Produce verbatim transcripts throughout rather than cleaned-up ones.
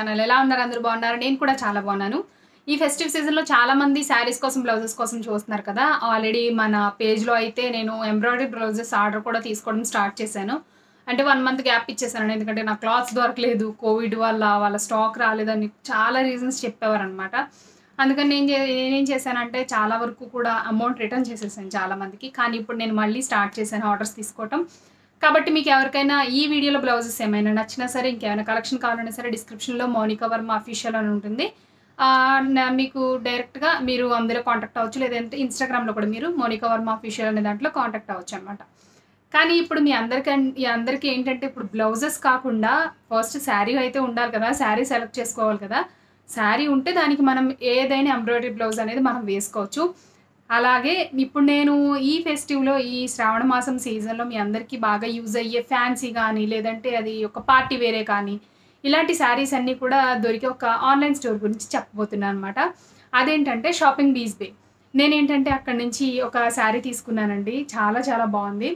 Channel. ఎలా ఉన్నారు? అందరూ బాగున్నారా? నేను కూడా చాలా బాగున్నాను. ఈ ఫెస్టివ్ సీజన్‌లో చాలామంది శారీస్ కోసం, బ్లౌజెస్ కోసం చూస్తున్నారు కదా! ఆల్రెడీ మన పేజ్‌లో అయితే నేను ఎంబ్రాయిడరీ బ్లౌజెస్ ఆర్డర్ కూడా తీసుకోవడం స్టార్ట్ చేశాను. అంటే ఒక మంత్ గ్యాప్ ఇచ్చేసాను. ఎందుకంటే నాకు క్లాత్స్ దొరకలేదు. కోవిడ్ వల్ల వాళ్ళ స్టాక్ రాలేదని చాలా రీజన్స్ చెప్పేవారనమాట. అందుకని నేను జే నేనేం చేశానంటే చాలా వరకు కూడా అమౌంట్ రిటర్న్ చేసేసాను చాలా మందికి. కానీ ఇప్పుడు నేను మళ్ళీ స్టార్ట్ చేశాను ఆర్డర్స్ తీసుకోవటం. కాబట్టి మీకు ఎవరికైనా ఈ వీడియోలో బ్లౌజెస్ ఏమైనా నచ్చినా సరే, ఇంకేమైనా కలెక్షన్ కావాలన్నా సరే డిస్క్రిప్షన్‌లో మౌనిక వర్మ అఫీషియల్ అని ఉంటుంది. ఆహ్, న మీకు డైరెక్ట్‌గా మీరు అందులో కాంటాక్ట్ అవ్వచ్చు. లేదంటే ఇన్‌స్టాగ్రామ్‌లో కూడా మీరు మౌనిక వర్మ అఫీషియల్ అనే దాంట్లో కాంటాక్ట్ అవ్వచ్చనమాట. కానీ ఇప్పుడు మీ అందరికన్ ఈ అందరికీ ఏంటంటే ఇప్పుడు బ్లౌజెస్ కాకుండా ఫస్ట్ శారీ అయితే ఉండాలి కదా! శారీ సెలెక్ట్ చేసుకోవాలి కదా! శారీ ఉంటే దానికి మనం ఏదైనా ఎంబ్రాయిడరీ బ్లౌజ్ అనేది మనం వేసుకోవచ్చు. అలాగే ఇప్పుడు నేను ఈ ఫెస్టివ్‌లో ఈ శ్రావణ మాసం సీజన్‌లో మీ అందరికీ బాగా యూజ్ అయ్యే ఫ్యాన్సీ గానీ, లేదంటే అది ఒక పార్టీ వేరే కానీ, ఇలాంటి శారీస్ అన్నీ కూడా దొరికే ఒక ఆన్‌లైన్ స్టోర్ గురించి చెప్పబోతున్నాననమాట. అదేంటంటే షాపింగ్ బీస్ బే. నేనేంటంటే అక్కడి నుంచి ఒక శారీ తీసుకున్నానండి. చాలా చాలా బావుంది.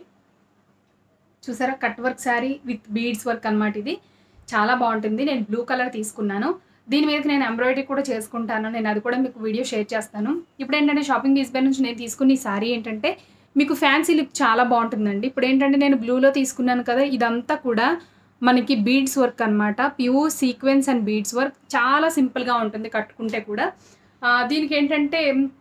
చూసారా? Cut work sari with beads work అనమాట ఇది. చాలా బావుంటుంది. నేను బ్లూ కలర్ తీసుకున్నాను. దీని మీదకి నేను ఎంబ్రాయిడరీ కూడా చేసుకుంటాను. నేను అది కూడా మీకు వీడియో షేర్ చేస్తాను. ఇప్పుడేంటంటే షాపింగ్ బీస్ బే నుంచి నేను తీసుకున్న ఈ శారీ ఏంటంటే మీకు ఫ్యాన్సీ లుక్ చాలా బావుంటుందండి. ఇప్పుడేంటంటే నేను బ్లూలో తీసుకున్నాను కదా! ఇదంతా కూడా మనకి బీడ్స్ వర్క్ అనమాట. Pure sequence and beads work. చాలా సింపుల్‌గా ఉంటుంది కట్టుకుంటే కూడా. ఆహ్, దీనికేంటంటే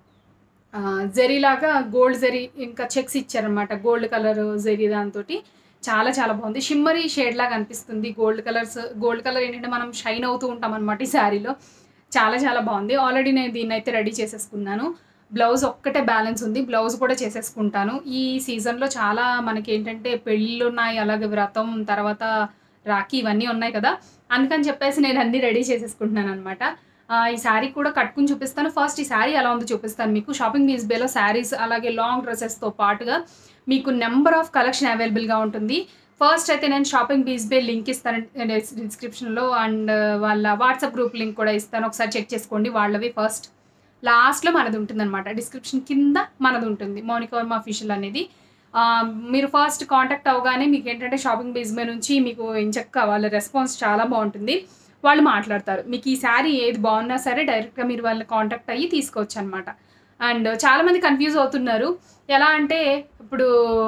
ఆహ్, జరీలాగా గోల్డ్ జరీ ఇంకా చెక్స్ ఇచ్చారనమాట. గోల్డ్ కలర్ జరీ దాంతోటి. చాలా చాలా బావుంది. షిమ్మరీ షేడ్‌లాగా అనిపిస్తుంది. గోల్డ్ కలర్స్ గోల్డ్ కలర్ ఏంటంటే మనం షైన్ అవుతూ ఉంటామనమాట ఈ శారీలో. చాలా చాలా బావుంది. ఆల్రెడీ నేను దీన్నైతే రెడీ చేసేసుకున్నాను. బ్లౌజ్ ఒక్కటే బ్యాలెన్స్ ఉంది. బ్లౌజ్ కూడా చేసేసుకుంటాను. ఈ సీజన్‌లో చాలా మనకేంటంటే పెళ్ళిళ్ళున్నాయి. అలాగే వ్రతం, తర్వాత రాఖీ ఇవన్నీ ఉన్నాయి కదా! అందుకని చెప్పేసి నేను అన్నీ రెడీ చేసేసుకుంటున్నాననమాట. ఆహ్, ఈ శారీ కూడా కట్టుకొని చూపిస్తాను. ఫస్ట్ ఈ శారీ ఎలా ఉందో చూపిస్తాను మీకు. షాపింగ్ బీస్ బేలో శారీస్ అలాగే లాంగ్ డ్రెసెస్‌తో పాటుగా మీకు నంబర్ ఆఫ్ కలెక్షన్ అవైలబుల్‌గా ఉంటుంది. ఫస్ట్ అయితే నేను షాపింగ్ బీస్ బే లింక్ ఇస్తాను డిస్ డిస్క్రిప్షన్‌లో అండ్ వాళ్ళ వాట్సాప్ గ్రూప్ లింక్ కూడా ఇస్తాను. ఒకసారి చెక్ చేసుకోండి వాళ్ళవి ఫస్ట్. లాస్ట్‌లో మనది ఉంటుందనమాట. డిస్క్రిప్షన్ కింద మనది ఉంటుంది. మౌనిక వర్మ అఫీషియల్ అనేది. ఆహ్, మీరు ఫస్ట్ కాంటాక్ట్ అవ్వగానే మీకేంటంటే షాపింగ్ బీస్ బే నుంచి మీకు ఎంచక్కా వాళ్ళ రెస్పాన్స్ చాలా బావుంటుంది. వాళ్ళు మాట్లాడతారు. మీకు ఈ శారీ ఏది బావున్నా సరే డైరెక్ట్‌గా మీరు వాళ్ళని కాంటాక్ట్ అయ్యి తీసుకోవచ్చనమాట. అండ్ చాలామంది కన్‌ఫ్యూజ్ అవుతున్నారు. ఎలా అంటే ఇప్పుడు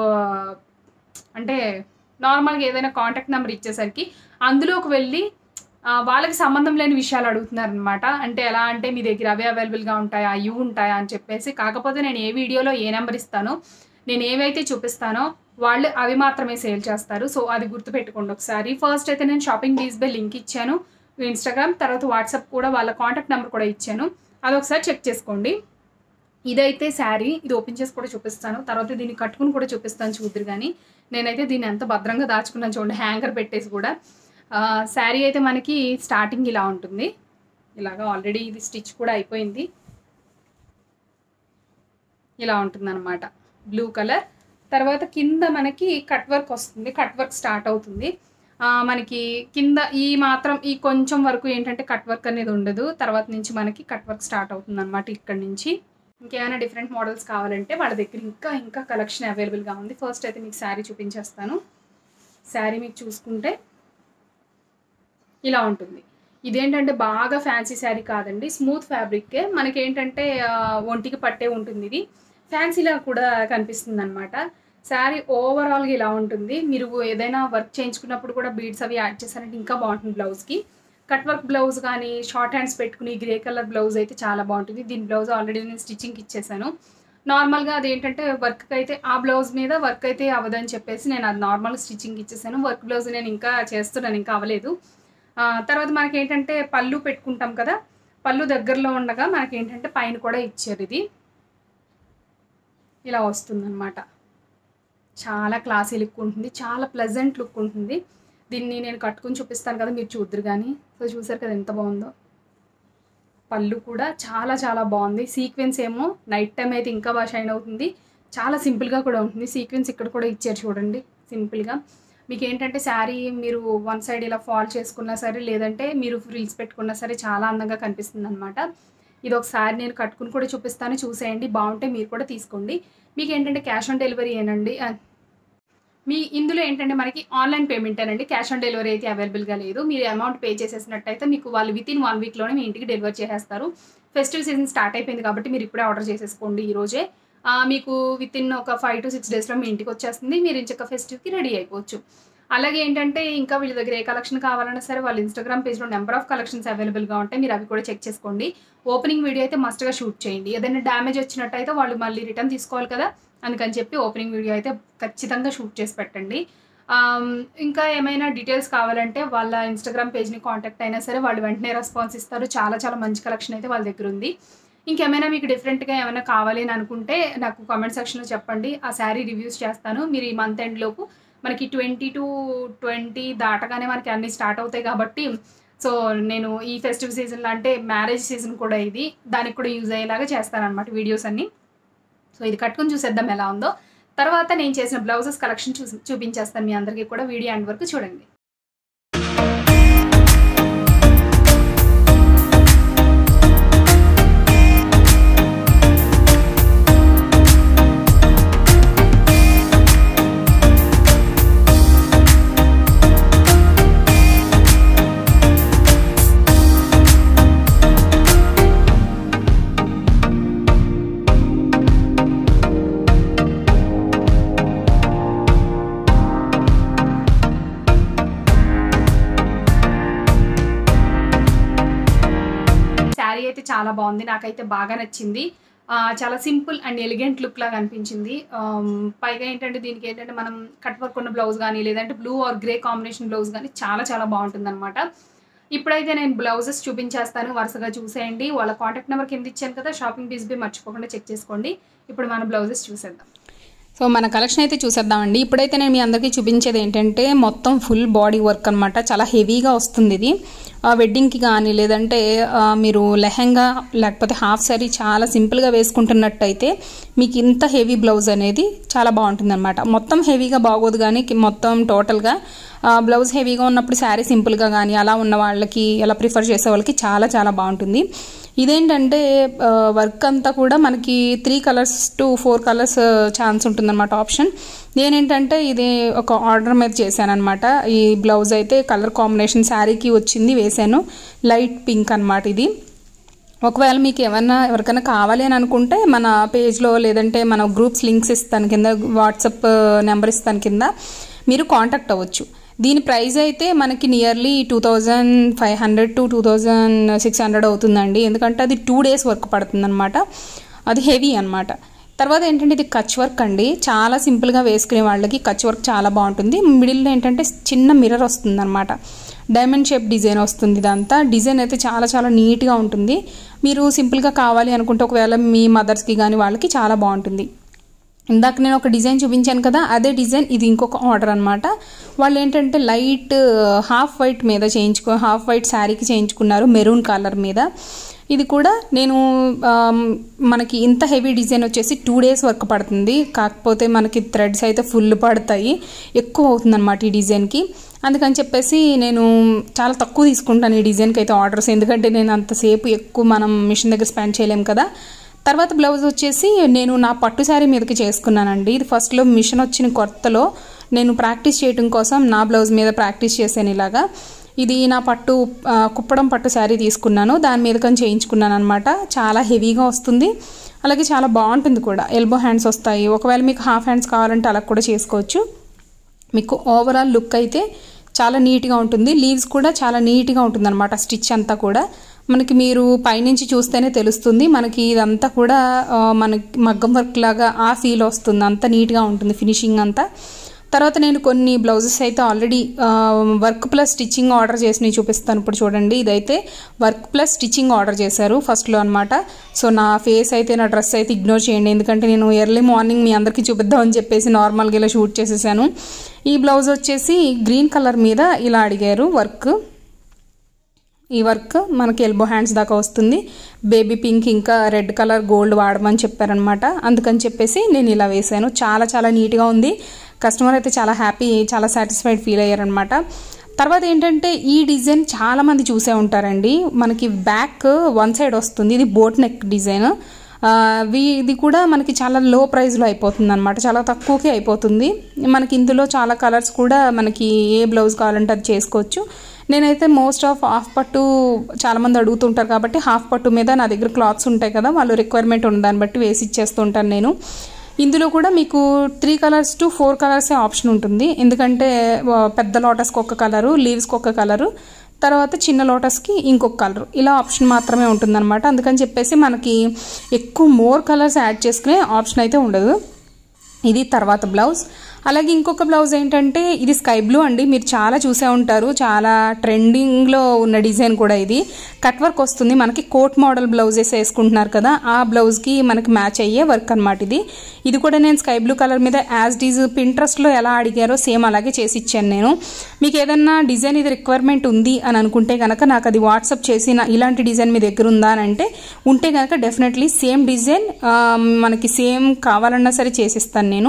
అంటే నార్మల్‌గా ఏదైనా కాంటాక్ట్ నంబర్ ఇచ్చేసరికి అందులోకి వెళ్ళి ఆహ్, వాళ్ళకి సంబంధం లేని విషయాలు అడుగుతున్నారనమాట. అంటే ఎలా అంటే మీ దగ్గర అవే అవైలబుల్‌గా ఉంటాయా? ఇవి ఉంటాయా? అని చెప్పేసి. కాకపోతే నేను ఏ వీడియోలో ఏ నంబర్ ఇస్తానో, నేను ఏవైతే చూపిస్తానో వాళ్ళు అవి మాత్రమే సేల్ చేస్తారు. సో, అది గుర్తుపెట్టుకోండి ఒకసారి. ఫస్ట్ అయితే నేను షాపింగ్ బీస్ బే లింక్ ఇచ్చాను. ఇన్‌స్టాగ్రామ్ తర్వాత వాట్సాప్ కూడా వాళ్ళ కాంటాక్ట్ నంబర్ కూడా ఇచ్చాను. అదొకసారి చెక్ చేసుకోండి. ఇదైతే శారీ. ఇది ఓపెన్ చేసి కూడా చూపిస్తాను. తర్వాత దీన్ని కట్టుకొని కూడా చూపిస్తాను చూద్దురు గానీ. నేనైతే దీన్ని ఎంత భద్రంగా దాచుకున్నాను చూడండి హ్యాంగర్ పెట్టేసి కూడా. ఆహ్, శారీ అయితే మనకి స్టార్టింగ్ ఇలా ఉంటుంది. ఇలాగ ఆల్రెడీ ఇది స్టిచ్ కూడా అయిపోయింది. ఇలా ఉంటుందనమాట. Blue colour. తర్వాత కింద మనకి కట్ వర్క్ వస్తుంది. కట్ వర్క్ స్టార్ట్ అవుతుంది. ఆహ్, మనకి కింద ఈ మాత్రం ఈ కొంచెం వరకు ఏంటంటే కట్ వర్క్ అనేది ఉండదు. తర్వాత నుంచి మనకి కట్ వర్క్ స్టార్ట్ అవుతుందనమాట ఇక్కడి నుంచి. ఇంకేమైనా డిఫరెంట్ మోడల్స్ కావాలంటే వాళ్ళ దగ్గర ఇంకా ఇంకా కలెక్షన్ అవైలబుల్‌గా ఉంది. ఫస్ట్ అయితే మీకు శారీ చూపించేస్తాను. శారీ మీకు చూసుకుంటే ఇలా ఉంటుంది. ఇదేంటంటే బాగా ఫ్యాన్సీ శారీ కాదండి. స్మూత్ ఫ్యాబ్రిక్కే. మనకేంటంటే ఆహ్, ఒంటికి పట్టే ఉంటుందిది. ఫ్యాన్సీలా కూడా కనిపిస్తుందనమాట. శారీ ఓవరాల్‌గా ఇలా ఉంటుంది. మీరు ఏదైనా వర్క్ చేయించుకున్నప్పుడు కూడా బీడ్స్ అవి యాడ్ చేశారంటే ఇంకా బావుంటుంది బ్లౌజ్‌కి. కట్ వర్క్ బ్లౌజ్ గానీ, షార్ట్ హ్యాండ్స్ పెట్టుకుని గ్రే కలర్ బ్లౌజ్ అయితే చాలా బావుంటుంది. దీని బ్లౌజ్ ఆల్రెడీ నేను స్టిచ్చింగ్‌కి ఇచ్చేసాను. నార్మల్‌గా అదేంటంటే వర్క్‌కైతే ఆ బ్లౌజ్ మీద వర్క్ అయితే అవ్వదని చెప్పేసి నేను అది నార్మల్ స్టిచ్చింగ్‌కి ఇచ్చేసాను. వర్క్ బ్లౌజ్ నేను ఇంకా చేస్తున్నాను. ఇంకా అవ్వలేదు. ఆహ్, తర్వాత మనకేంటంటే పళ్ళు పెట్టుకుంటాం కదా! పళ్ళు దగ్గరలో ఉండగా మనకేంటంటే పైన కూడా ఇచ్చారిది. ఇలా వస్తుందనమాట. చాలా క్లాసీ లుక్ ఉంటుంది. చాలా ప్లెజెంట్ లుక్ ఉంటుంది. దీన్ని నేను కట్టుకొని చూపిస్తాను కదా! మీరు చూద్దురు గానీ. సో, చూసారు కదా ఎంత బావుందో. పళ్ళు కూడా చాలా చాలా బావుంది. సీక్వెన్స్ ఏమో నైట్ టైమ్ అయితే ఇంకా బాగా షైన్ అవుతుంది. చాలా సింపుల్‌గా కూడా ఉంటుంది. సీక్వెన్స్ ఇక్కడ కూడా ఇచ్చారు చూడండి సింపుల్‌గా. మీకేంటంటే శారీ మీరు వన్ సైడ్ ఇలా ఫాల్ చేసుకున్నా సరే, లేదంటే మీరు ఫ్రిల్స్ పెట్టుకున్నా సరే చాలా అందంగా కనిపిస్తుందనమాట. ఇదొకసారి నేను కట్టుకొని కూడా చూపిస్తాను. చూసేయండి. బావుంటే మీరు కూడా తీసుకోండి. మీకేంటంటే క్యాష్ ఆన్ డెలివరీ ఏనండి. ఆహ్, మీ ఇందులో ఏంటంటే మనకి ఆన్లైన్ పేమెంటేనండి. క్యాష్ ఆన్ డెలివరీ అయితే అవైలబుల్‌గా లేదు. మీరు అమౌంట్ పే చేసేసినట్టయితే మీకు వాళ్ళు వితిన్ వన్ వీక్‌లోనే మీ ఇంటికి డెలివర్ చేసేస్తారు. ఫెస్టివ్ సీజన్ స్టార్ట్ అయిపోయింది కాబట్టి మీరు ఇప్పుడే ఆర్డర్ చేసేసుకోండి ఈరోజే. ఆహ్, మీకు వితిన్ ఒక ఫైవ్ టు సిక్స్ డేస్‌లో మీ ఇంటికి వచ్చేస్తుంది. మీరు ఎంచక్కా ఫెస్టివ్‌కి రెడీ అయిపోవచ్చు. అలాగే ఏంటంటే ఇంకా వీళ్ళ దగ్గర ఏ కలెక్షన్ కావాలన్నా సరే వాళ్ళ ఇన్‌స్టాగ్రామ్ పేజ్‌లో నంబర్ ఆఫ్ కలెక్షన్స్ అవైలబుల్‌గా ఉంటాయి. మీరు అవి కూడా చెక్ చేసుకోండి. ఓపెనింగ్ వీడియో అయితే మస్ట్‌గా షూట్ చేయండి. ఏదైనా డ్యామేజ్ వచ్చినట్టయితే వాళ్ళు మళ్ళీ రిటర్న్ తీసుకోవాలి కదా! అందుకని చెప్పి ఓపెనింగ్ వీడియో అయితే ఖచ్చితంగా షూట్ చేసి పెట్టండి. ఆహ్, ఇంకా ఏమైనా డీటెయిల్స్ కావాలంటే వాళ్ళ ఇన్‌స్టాగ్రామ్ పేజ్‌ని కాంటాక్ట్ అయినా సరే వాళ్ళు వెంటనే రెస్పాన్స్ ఇస్తారు. చాలా చాలా మంచి కలెక్షన్ అయితే వాళ్ళ దగ్గర ఉంది. ఇంకేమైనా మీకు డిఫరెంట్‌గా ఏమైనా కావాలి అని అనుకుంటే నాకు కామెంట్ సెక్షన్‌లో చెప్పండి. ఆ శారీ రివ్యూస్ చేస్తాను. మీరు ఈ మంత్ ఎండ్ లోపు మనకి ట్వంటీ టు ట్వంటీ దాటగానే మనకి అన్నీ స్టార్ట్ అవుతాయి కాబట్టి సో, నేను ఈ ఫెస్టివ్ సీజన్‌లో అంటే మ్యారేజ్ సీజన్ కూడా ఇది. దానికి కూడా యూజ్ అయ్యేలాగా చేస్తానన్నమాట వీడియోస్ అన్నీ. సో, ఇది కట్టుకొని చూసేద్దాం ఎలా ఉందో. తర్వాత నేను చేసిన బ్లౌజెస్ కలెక్షన్ చూసి చూపించేస్తాను మీ అందరికీ కూడా. వీడియో ఎండ్ వరకు చూడండి. శారీ అయితే చాలా బాగుంది. నాకైతే బాగా నచ్చింది. ఆహ్, చాలా సింపుల్ అండ్ ఎలిగెంట్ లుక్ లాగా అనిపించింది. ఆహ్, పైగా ఏంటంటే దీనికి ఏంటంటే మనం కట్ వర్క్ ఉన్న బ్లౌజ్ గానీ, లేదంటే blue or grey combination blouse గానీ చాలా చాలా బాగుంటుందన్నమాట. ఇప్పుడైతే నేను బ్లౌజెస్ చూపించేస్తాను. వరుసగా చూసేయండి. వాళ్ళ కాంటాక్ట్ నెంబర్ కింద ఇచ్చాను కదా! షాపింగ్ డిస్ప్లే మర్చిపోకుండా చెక్ చేసుకోండి. ఇప్పుడు మన బ్లౌజెస్ చూసేద్దాం. సో మన కలెక్షన్ అయితే చూసేద్దామండి. ఇప్పుడైతే నేను మీ అందరికీ చూపించేది ఏంటంటే మొత్తం ఫుల్ బాడీ వర్క్ అనమాట. చాలా హెవీగా వస్తుంది ఇది. వెడ్డింగ్కి కానీ లేదంటే మీరు లెహెంగా లేకపోతే హాఫ్ సారీ చాలా సింపుల్గా వేసుకుంటున్నట్టయితే మీకు ఇంత హెవీ బ్లౌజ్ అనేది చాలా బాగుంటుంది అనమాట. మొత్తం హెవీగా బాగోదు కానీ మొత్తం టోటల్గా బ్లౌజ్ హెవీగా ఉన్నప్పుడు శారీ సింపుల్గా కానీ అలా ఉన్న వాళ్ళకి అలా ప్రిఫర్ చేసే వాళ్ళకి చాలా చాలా బాగుంటుంది. ఇదేంటంటే వర్క్ అంతా కూడా మనకి three colours to four colours chance ఉంటుందన్నమాట ఆప్షన్. నేనేంటంటే ఇది ఒక ఆర్డర్ మీద చేశానమాట. ఈ బ్లౌజ్ అయితే కలర్ కాంబినేషన్ శారీకి వచ్చింది, వేసాను. లైట్ పింక్ అనమాట ఇది. ఒకవేళ మీకు ఏమన్నా ఎవరికైనా కావాలి అని అనుకుంటే మన పేజ్లో లేదంటే మన గ్రూప్స్ లింక్స్ ఇస్తాను కింద, వాట్సాప్ నెంబర్ ఇస్తాను కింద, మీరు కాంటాక్ట్ అవ్వచ్చు. దీని ప్రైస్ అయితే మనకి nearly two thousand five hundred to two thousand six hundred అవుతుందండి. ఎందుకంటే అది టూ డేస్ వర్క్ పడుతుంది అనమాట. అది హెవీ అనమాట. తర్వాత ఏంటంటే ఇది కచ్ వర్క్ అండి. చాలా సింపుల్గా వేసుకునే వాళ్ళకి కచ్ వర్క్ చాలా బాగుంటుంది. మిడిల్లో ఏంటంటే చిన్న మిర్రర్ వస్తుంది అనమాట. డైమండ్ షేప్ డిజైన్ వస్తుంది. ఇదంతా డిజైన్ అయితే చాలా చాలా నీట్గా ఉంటుంది. మీరు సింపుల్గా కావాలి అనుకుంటే ఒకవేళ మీ మదర్స్కి కానీ వాళ్ళకి చాలా బాగుంటుంది. ఇందాక నేను ఒక డిజైన్ చూపించాను కదా, అదే డిజైన్ ఇది ఇంకొక ఆర్డర్ అనమాట. వాళ్ళు ఏంటంటే లైట్ హాఫ్ వైట్ మీద చేయించుకో హాఫ్ వైట్ శారీకి చేయించుకున్నారు, మెరూన్ కలర్ మీద. ఇది కూడా నేను మనకి ఇంత హెవీ డిజైన్ వచ్చేసి టూ డేస్ వర్క్ పడుతుంది. కాకపోతే మనకి థ్రెడ్స్ అయితే ఫుల్ పడతాయి, ఎక్కువ అవుతుంది అనమాట ఈ డిజైన్కి. అందుకని చెప్పేసి నేను చాలా తక్కువ తీసుకుంటాను ఈ డిజైన్కి అయితే ఆర్డర్స్. ఎందుకంటే నేను అంతసేపు ఎక్కువ మనం మిషన్ దగ్గర స్పెండ్ చేయలేము కదా. తర్వాత బ్లౌజ్ వచ్చేసి నేను నా పట్టు శారీ మీదకి చేసుకున్నానండి. ఇది ఫస్ట్లో మిషన్ వచ్చిన కొత్తలో నేను ప్రాక్టీస్ చేయడం కోసం నా బ్లౌజ్ మీద ప్రాక్టీస్ చేశాను ఇలాగా. ఇది నా పట్టు కుప్పడం పట్టు శారీ తీసుకున్నాను, దాని మీద కానీ చేయించుకున్నాను అనమాట. చాలా హెవీగా వస్తుంది, అలాగే చాలా బాగుంటుంది కూడా. ఎల్బో హ్యాండ్స్ వస్తాయి. ఒకవేళ మీకు హాఫ్ హ్యాండ్స్ కావాలంటే అలా కూడా చేసుకోవచ్చు. మీకు ఓవరాల్ లుక్ అయితే చాలా నీట్గా ఉంటుంది. లీవ్స్ కూడా చాలా నీట్గా ఉంటుంది అనమాట. స్టిచ్ అంతా కూడా మనకి మీరు పైనుంచి చూస్తేనే తెలుస్తుంది. మనకి ఇదంతా కూడా మనకి మగ్గం వర్క్ లాగా ఆ ఫీల్ వస్తుంది. అంత నీట్గా ఉంటుంది ఫినిషింగ్ అంతా. తర్వాత నేను కొన్ని బ్లౌజెస్ అయితే already work plus stitching order చేసినవి చూపిస్తాను. ఇప్పుడు చూడండి, ఇదైతే వర్క్ ప్లస్ స్టిచ్చింగ్ ఆర్డర్ చేశారు ఫస్ట్లో అనమాట. సో నా ఫేస్ అయితే నా డ్రెస్ అయితే ఇగ్నోర్ చేయండి, ఎందుకంటే నేను ఎర్లీ మార్నింగ్ మీ అందరికీ చూపిద్దామని చెప్పేసి నార్మల్గా ఇలా షూట్ చేసేసాను. ఈ బ్లౌజ్ వచ్చేసి గ్రీన్ కలర్ మీద ఇలా అడిగారు వర్క్. ఈ వర్క్ మనకి ఎల్బో హ్యాండ్స్ దాకా వస్తుంది. బేబీ పింక్ ఇంకా రెడ్ కలర్ గోల్డ్ వాడమని చెప్పారనమాట. అందుకని చెప్పేసి నేను ఇలా వేసాను. చాలా చాలా నీట్గా ఉంది. కస్టమర్ అయితే చాలా హ్యాపీ, చాలా సాటిస్ఫైడ్ ఫీల్ అయ్యారనమాట. తర్వాత ఏంటంటే ఈ డిజైన్ చాలా మంది చూసే ఉంటారండి. మనకి బ్యాక్ వన్ సైడ్ వస్తుంది. ఇది బోట్ నెక్ డిజైన్. ఇది కూడా మనకి చాలా లో ప్రైస్లో అయిపోతుంది అనమాట, చాలా తక్కువకే అయిపోతుంది. మనకి ఇందులో చాలా కలర్స్ కూడా మనకి ఏ బ్లౌజ్ కావాలంటే అది చేసుకోవచ్చు. నేనైతే మోస్ట్ ఆఫ్ హాఫ్ పట్టు చాలామంది అడుగుతుంటారు కాబట్టి హాఫ్ పట్టు మీద నా దగ్గర క్లాత్స్ ఉంటాయి కదా, వాళ్ళు రిక్వైర్మెంట్ ఉన్న దాన్ని బట్టి వేసి ఇచ్చేస్తూ ఉంటాను నేను. ఇందులో కూడా మీకు త్రీ కలర్స్ టు ఫోర్ కలర్సే ఆప్షన్ ఉంటుంది, ఎందుకంటే పెద్ద లోటస్కి ఒక కలరు, లీవ్స్కి ఒక కలరు, తర్వాత చిన్న లోటస్కి ఇంకొక కలర్, ఇలా ఆప్షన్ మాత్రమే ఉంటుందన్నమాట. అందుకని చెప్పేసి మనకి ఎక్కువ మోర్ కలర్స్ యాడ్ చేసుకునే ఆప్షన్ అయితే ఉండదు. ఇది తర్వాత బ్లౌజ్. అలాగే ఇంకొక బ్లౌజ్ ఏంటంటే ఇది స్కై బ్లూ అండి, మీరు చాలా చూసే ఉంటారు, చాలా ట్రెండింగ్లో ఉన్న డిజైన్ కూడా. ఇది కట్ వర్క్ వస్తుంది, మనకి కోట్ మోడల్ బ్లౌజెస్ వేసుకుంటున్నారు కదా, ఆ బ్లౌజ్కి మనకి మ్యాచ్ అయ్యే వర్క్ అనమాట ఇది. ఇది కూడా నేను స్కై బ్లూ కలర్ మీద యాజ్ డీజ్ పింట్రెస్ట్లో ఎలా అడిగారో సేమ్ అలాగే చేసి ఇచ్చాను నేను. మీకు ఏదన్నా డిజైన్ ఇది రిక్వైర్మెంట్ ఉంది అని అనుకుంటే కనుక నాకు అది వాట్సాప్ చేసి ఇలాంటి డిజైన్ మీ దగ్గర ఉందా అని అంటే ఉంటే కనుక డెఫినెట్లీ సేమ్ డిజైన్ మనకి సేమ్ కావాలన్నా సరే చేసిస్తాను నేను.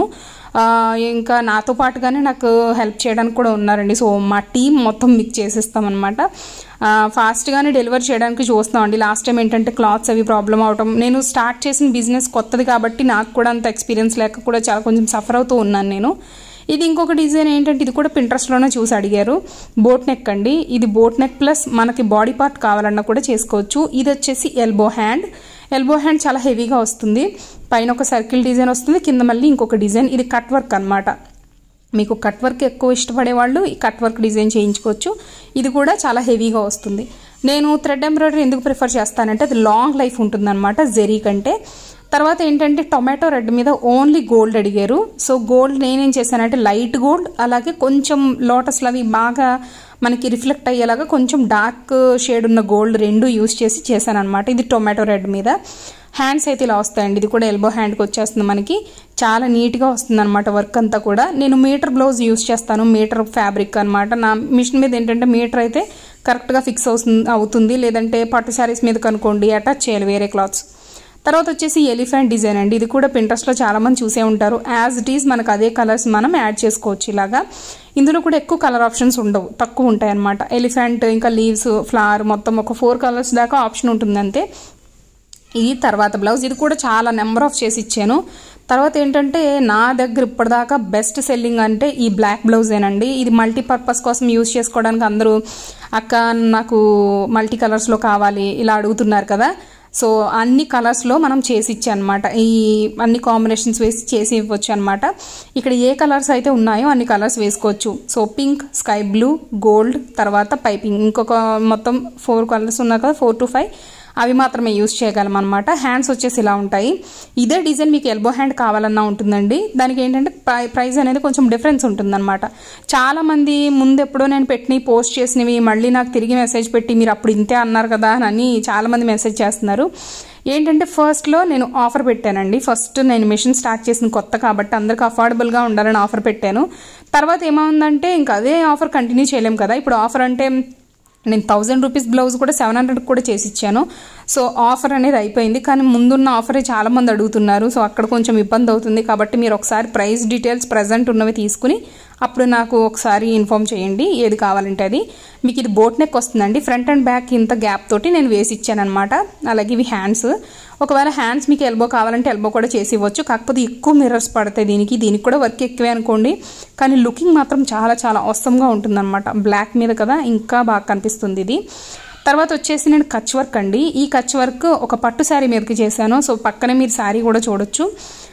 ఇంకా నాతో పాటుగానే నాకు హెల్ప్ చేయడానికి కూడా ఉన్నారండి. సో మా టీం మొత్తం మీకు చేసేస్తామన్నమాట. ఫాస్ట్గానే డెలివరీ చేయడానికి చూస్తామండి. లాస్ట్ టైం ఏంటంటే క్లాత్స్ అవి ప్రాబ్లం అవటం, నేను స్టార్ట్ చేసిన బిజినెస్ కొత్తది కాబట్టి నాకు కూడా అంత ఎక్స్పీరియన్స్ లేక కూడా చాలా కొంచెం సఫర్ అవుతూ ఉన్నాను నేను. ఇది ఇంకొక డిజైన్ ఏంటంటే ఇది కూడా పింట్రెస్ట్లోనే చూసి అడిగారు, బోట్ నెక్ అండి. ఇది బోట్ నెక్ ప్లస్ మనకి బాడీ పార్ట్ కావాలన్నా కూడా చేసుకోవచ్చు. ఇది వచ్చేసి ఎల్బో హ్యాండ్. ఎల్బో హ్యాండ్ చాలా హెవీగా వస్తుంది, పైన ఒక సర్కిల్ డిజైన్ వస్తుంది, కింద మళ్ళీ ఇంకొక డిజైన్. ఇది కట్ వర్క్ అనమాట. మీకు కట్ వర్క్ ఎక్కువ ఇష్టపడే వాళ్ళు ఈ కట్ వర్క్ డిజైన్ చేయించుకోవచ్చు. ఇది కూడా చాలా హెవీగా వస్తుంది. నేను థ్రెడ్ ఎంబ్రాయిడరీ ఎందుకు ప్రిఫర్ చేస్తానంటే అది లాంగ్ లైఫ్ ఉంటుంది అనమాట జెరీ కంటే. తర్వాత ఏంటంటే టొమాటో రెడ్ మీద ఓన్లీ గోల్డ్ అడిగారు. సో గోల్డ్ నేనేం చేశానంటే లైట్ గోల్డ్, అలాగే కొంచెం లోటస్లు అవి బాగా మనకి రిఫ్లెక్ట్ అయ్యేలాగా కొంచెం డార్క్ షేడ్ ఉన్న గోల్డ్ రెండు యూజ్ చేసి చేశాను అనమాట. ఇది టొమాటో రెడ్ మీద. హ్యాండ్స్ అయితే ఇలా వస్తాయండి, ఇది కూడా ఎల్బో హ్యాండ్కి వచ్చేస్తుంది మనకి, చాలా నీట్గా వస్తుంది అనమాట వర్క్ అంతా కూడా. నేను మీటర్ బ్లౌజ్ యూజ్ చేస్తాను, మీటర్ ఫ్యాబ్రిక్ అనమాట. నా మిషన్ మీద ఏంటంటే మీటర్ అయితే కరెక్ట్గా ఫిక్స్ అవుతుంది అవుతుంది లేదంటే పట్టు శారీస్ మీద కనుకోండి అటాచ్ చేయాలి వేరే క్లాత్స్. తర్వాత వచ్చేసి ఎలిఫెంట్ డిజైన్ అండి. ఇది కూడా పింట్రెస్ట్లో చాలామంది చూసే ఉంటారు. యాజ్ ఇట్ ఈజ్ మనకు అదే కలర్స్ మనం యాడ్ చేసుకోవచ్చు ఇలాగా. ఇందులో కూడా ఎక్కువ కలర్ ఆప్షన్స్ ఉండవు, తక్కువ ఉంటాయి అనమాట. ఎలిఫెంట్ ఇంకా లీవ్స్ ఫ్లవర్ మొత్తం ఒక ఫోర్ కలర్స్ దాకా ఆప్షన్ ఉంటుంది అంతే. ఇది తర్వాత బ్లౌజ్. ఇది కూడా చాలా నెంబర్ ఆఫ్ చేసి ఇచ్చాను. తర్వాత ఏంటంటే నా దగ్గర ఇప్పటిదాకా బెస్ట్ సెల్లింగ్ అంటే ఈ బ్లాక్ బ్లౌజేనండి. ఇది మల్టీపర్పస్ కోసం యూజ్ చేసుకోవడానికి అందరూ అక్క నాకు మల్టీ కలర్స్లో కావాలి ఇలా అడుగుతున్నారు కదా. సో అన్ని కలర్స్లో మనం చేసి ఇచ్చా అనమాట, ఈ అన్ని కాంబినేషన్స్ వేసి చేసి ఇవ్వచ్చు అనమాట. ఇక్కడ ఏ కలర్స్ అయితే ఉన్నాయో అన్ని కలర్స్ వేసుకోవచ్చు. So pink, sky blue, gold, తర్వాత పైపింగ్, ఇంకొక మొత్తం ఫోర్ కలర్స్ ఉన్నాయి కదా, ఫోర్ టు ఫైవ్ అవి మాత్రమే యూజ్ చేయగలం అనమాట. హ్యాండ్స్ వచ్చేసి ఇలా ఉంటాయి. ఇదే డిజైన్ మీకు ఎల్బో హ్యాండ్ కావాలన్నా ఉంటుందండి. దానికి ఏంటంటే ప్రై ప్రైస్ అనేది కొంచెం డిఫరెన్స్ ఉంటుందన్నమాట. చాలామంది ముందు ఎప్పుడో నేను పెట్టినవి పోస్ట్ చేసినవి మళ్ళీ నాకు తిరిగి మెసేజ్ పెట్టి మీరు అప్పుడు ఇంతే అన్నారు కదా అని చాలామంది మెసేజ్ చేస్తున్నారు. ఏంటంటే ఫస్ట్లో నేను ఆఫర్ పెట్టానండి. ఫస్ట్ నేను మిషన్ స్టార్ట్ చేసిన కొత్త కాబట్టి అందరికి అఫోర్డబుల్గా ఉండాలని ఆఫర్ పెట్టాను. తర్వాత ఏమైందంటే ఇంకా అదే ఆఫర్ కంటిన్యూ చేయలేం కదా. ఇప్పుడు ఆఫర్ అంటే నేను థౌజండ్ రూపీస్ బ్లౌజ్ కూడా సెవెన్ హండ్రెడ్ కూడా చేసి ఇచ్చాను. సో ఆఫర్ అనేది అయిపోయింది, కానీ ముందున్న ఆఫరే చాలామంది అడుగుతున్నారు. సో అక్కడ కొంచెం ఇబ్బంది అవుతుంది కాబట్టి మీరు ఒకసారి ప్రైస్ డీటెయిల్స్ ప్రజెంట్ ఉన్నవి తీసుకుని అప్పుడు నాకు ఒకసారి ఇన్ఫామ్ చేయండి ఏది కావాలంటే అది. మీకు ఇది బోట్ నెక్ వస్తుందండి, ఫ్రంట్ అండ్ బ్యాక్ ఇంత గ్యాప్ తోటి నేను వేసి ఇచ్చాను అనమాట. అలాగే ఇవి హ్యాండ్స్. ఒకవేళ హ్యాండ్స్ మీకు ఎల్బో కావాలంటే ఎల్బో కూడా చేసి ఇవ్వచ్చు, కాకపోతే ఎక్కువ మిర్రర్స్ పడతాయి దీనికి. దీనికి కూడా వర్క్ ఎక్కువే అనుకోండి, కానీ లుకింగ్ మాత్రం చాలా చాలా అవసరంగా ఉంటుందన్నమాట. బ్లాక్ మీద కదా ఇంకా బాగా కనిపిస్తుంది ఇది. తర్వాత వచ్చేసి నేను కచ్ వర్క్ అండి. ఈ కచ్ వర్క్ ఒక పట్టు శారీ మీదకి చేశాను. సో పక్కనే మీరు శారీ కూడా చూడొచ్చు.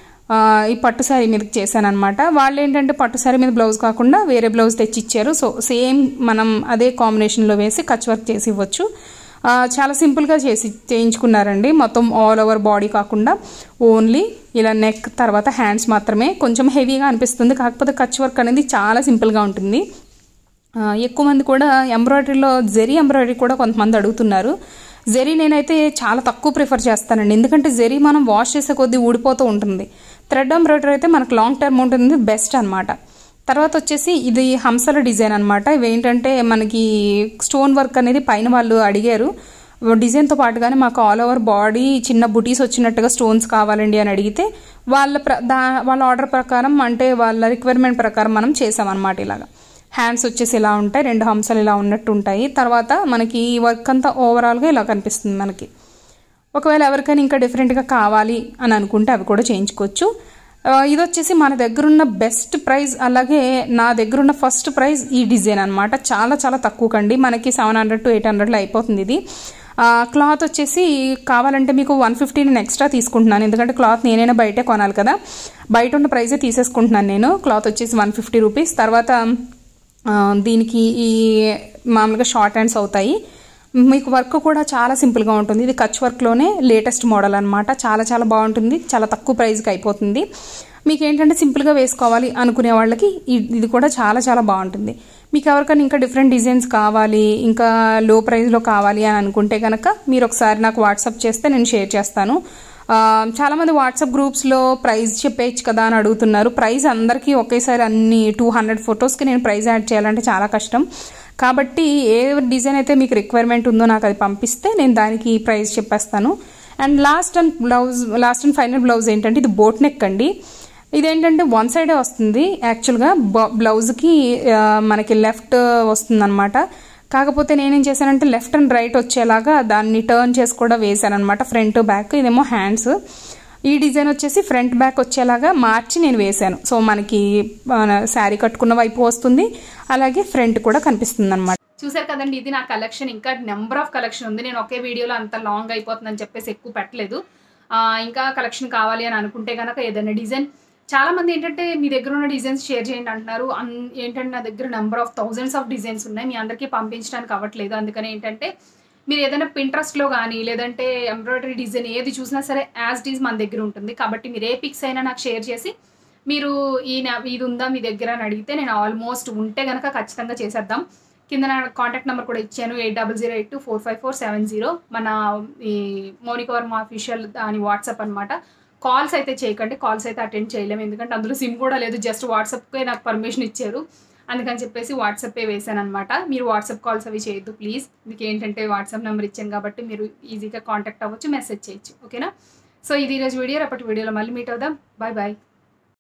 ఈ పట్టు శారీ మీదకి చేశాను అనమాట. వాళ్ళు ఏంటంటే పట్టు శారీ మీద బ్లౌజ్ కాకుండా వేరే బ్లౌజ్ తెచ్చి ఇచ్చారు. సో సేమ్ మనం అదే కాంబినేషన్లో వేసి కచ్ వర్క్ చేసి ఇవ్వచ్చు. చాలా సింపుల్గా చేసి చేయించుకున్నారండి. మొత్తం ఆల్ ఓవర్ బాడీ కాకుండా ఓన్లీ ఇలా నెక్ తర్వాత హ్యాండ్స్ మాత్రమే. కొంచెం హెవీగా అనిపిస్తుంది, కాకపోతే కచ్ వర్క్ అనేది చాలా సింపుల్గా ఉంటుంది. ఎక్కువ మంది కూడా ఎంబ్రాయిడరీలో జెరీ ఎంబ్రాయిడరీ కూడా కొంతమంది అడుగుతున్నారు. జెరీ నేనైతే చాలా తక్కువ ప్రిఫర్ చేస్తానండి, ఎందుకంటే జెరీ మనం వాష్ చేసే కొద్దీ ఊడిపోతూ ఉంటుంది. థ్రెడ్ ఎంబ్రాయిడరీ అయితే మనకు లాంగ్ టర్మ్ ఉంటుంది, బెస్ట్ అనమాట. తర్వాత వచ్చేసి ఇది హంసల డిజైన్ అనమాట. ఇవి ఏంటంటే మనకి స్టోన్ వర్క్ అనేది పైన వాళ్ళు అడిగారు. డిజైన్తో పాటుగానే మాకు ఆల్ ఓవర్ బాడీ చిన్న బుటీస్ వచ్చినట్టుగా స్టోన్స్ కావాలండి అని అడిగితే వాళ్ళ ప్ర దా వాళ్ళ ఆర్డర్ ప్రకారం అంటే వాళ్ళ రిక్వైర్మెంట్ ప్రకారం మనం చేసామన్నమాట. ఇలాగా హ్యాండ్స్ వచ్చేసి ఇలా ఉంటాయి, రెండు హంసలు ఇలా ఉన్నట్టు ఉంటాయి. తర్వాత మనకి ఈ వర్క్ అంతా ఓవరాల్గా ఇలా కనిపిస్తుంది మనకి. ఒకవేళ ఎవరికైనా ఇంకా డిఫరెంట్గా కావాలి అని అనుకుంటే అవి కూడా చేయించుకోవచ్చు. ఇది వచ్చేసి మన దగ్గర ఉన్న బెస్ట్ ప్రైస్, అలాగే నా దగ్గర ఉన్న ఫస్ట్ ప్రైస్ ఈ డిజైన్ అనమాట. చాలా చాలా తక్కువ కండి, మనకి సెవెన్ హండ్రెడ్ టు ఎయిట్ హండ్రెడ్లో అయిపోతుంది ఇది. క్లాత్ వచ్చేసి కావాలంటే మీకు వన్ ఫిఫ్టీ నేను ఎక్స్ట్రా తీసుకుంటున్నాను, ఎందుకంటే క్లాత్ నేనైనా బయటే కొనాలి కదా, బయట ఉన్న ప్రైజే తీసేసుకుంటున్నాను నేను. క్లాత్ వచ్చేసి వన్ ఫిఫ్టీ రూపీస్. తర్వాత దీనికి ఈ మామూలుగా షార్ట్ హ్యాండ్స్ అవుతాయి. మీకు వర్క్ కూడా చాలా సింపుల్గా ఉంటుంది. ఇది కచ్ వర్క్లోనే లేటెస్ట్ మోడల్ అనమాట. చాలా చాలా బాగుంటుంది, చాలా తక్కువ ప్రైస్కి అయిపోతుంది. మీకు ఏంటంటే సింపుల్గా వేసుకోవాలి అనుకునే వాళ్ళకి ఇది కూడా చాలా చాలా బాగుంటుంది. మీకు ఎవరికైనా ఇంకా డిఫరెంట్ డిజైన్స్ కావాలి, ఇంకా లో ప్రైస్లో కావాలి అని అనుకుంటే కనుక మీరు ఒకసారి నాకు వాట్సాప్ చేస్తే నేను షేర్ చేస్తాను. చాలామంది వాట్సాప్ గ్రూప్స్లో ప్రైస్ చెప్పేయచ్చు కదా అని అడుగుతున్నారు. ప్రైస్ అందరికీ ఒకేసారి అన్ని టూ హండ్రెడ్ ఫొటోస్కి నేను ప్రైస్ యాడ్ చేయాలంటే చాలా కష్టం. కాబట్టి ఏ డిజైన్ అయితే మీకు రిక్వైర్మెంట్ ఉందో నాకు అది పంపిస్తే నేను దానికి ప్రైస్ చెప్పేస్తాను. And last and blouse last and final blouse ఏంటంటే ఇది బోట్ నెక్ అండి. ఇదేంటంటే వన్ సైడే వస్తుంది యాక్చువల్గా, బ్లౌజ్కి మనకి లెఫ్ట్ వస్తుంది అనమాట. కాకపోతే నేనేం చేశానంటే లెఫ్ట్ అండ్ రైట్ వచ్చేలాగా దాన్ని టర్న్ చేసి కూడా వేసాను అనమాట, ఫ్రంట్ బ్యాక్. ఇదేమో హ్యాండ్స్. ఈ డిజైన్ వచ్చేసి ఫ్రంట్ బ్యాక్ వచ్చేలాగా మార్చి నేను వేసాను. సో మనకి శారీ కట్టుకున్న వైపు వస్తుంది, అలాగే ఫ్రంట్ కూడా కనిపిస్తుంది అనమాట. చూసారు కదండి, ఇది నా కలెక్షన్. ఇంకా నెంబర్ ఆఫ్ కలెక్షన్ ఉంది. నేను ఒకే వీడియోలో అంత లాంగ్ అయిపోతుందని చెప్పేసి ఎక్కువ పెట్టలేదు. ఇంకా కలెక్షన్ కావాలి అని అనుకుంటే కనుక ఏదైనా డిజైన్, చాలా మంది ఏంటంటే మీ దగ్గర ఉన్న డిజైన్స్ షేర్ చేయండి అంటున్నారు. ఏంటంటే నా దగ్గర number of thousands of designs ఉన్నాయి, మీ అందరికీ పంపించడానికి అవ్వట్లేదు. అందుకని ఏంటంటే మీరు ఏదైనా పింట్రెస్ట్లో కానీ లేదంటే ఎంబ్రాయిడరీ డిజైన్ ఏది చూసినా సరే యాజ్ ఇట్ ఈజ్ మన దగ్గర ఉంటుంది. కాబట్టి మీరు ఏ పిక్స్ అయినా నాకు షేర్ చేసి మీరు ఈ ఇది ఉందా మీ దగ్గర అని అడిగితే నేను ఆల్మోస్ట్ ఉంటే కనుక ఖచ్చితంగా చేసేద్దాం. కింద నా కాంటాక్ట్ నెంబర్ కూడా ఇచ్చాను, eight double zero eight two four five four seven zero. మన ఈ మోనికా వర్మ అఫీషియల్ దాని వాట్సాప్ అనమాట. కాల్స్ అయితే చేయకండి, కాల్స్ అయితే అటెండ్ చేయలేము, ఎందుకంటే అందులో సిమ్ కూడా లేదు, జస్ట్ వాట్సాప్కే నాకు పర్మిషన్ ఇచ్చారు. అందుకని చెప్పేసి వాట్సాపే వేసాను అనమాట. మీరు వాట్సాప్ కాల్స్ అవి చేయొద్దు ప్లీజ్. మీకు ఏంటంటే వాట్సాప్ నెంబర్ ఇచ్చాను కాబట్టి మీరు ఈజీగా కాంటాక్ట్ అవ్వచ్చు, మెసేజ్ చేయొచ్చు. ఓకేనా? సో ఇది ఈరోజు వీడియో. రేపటి వీడియోలో మళ్ళీ మీట్ అవుదాం. Bye bye.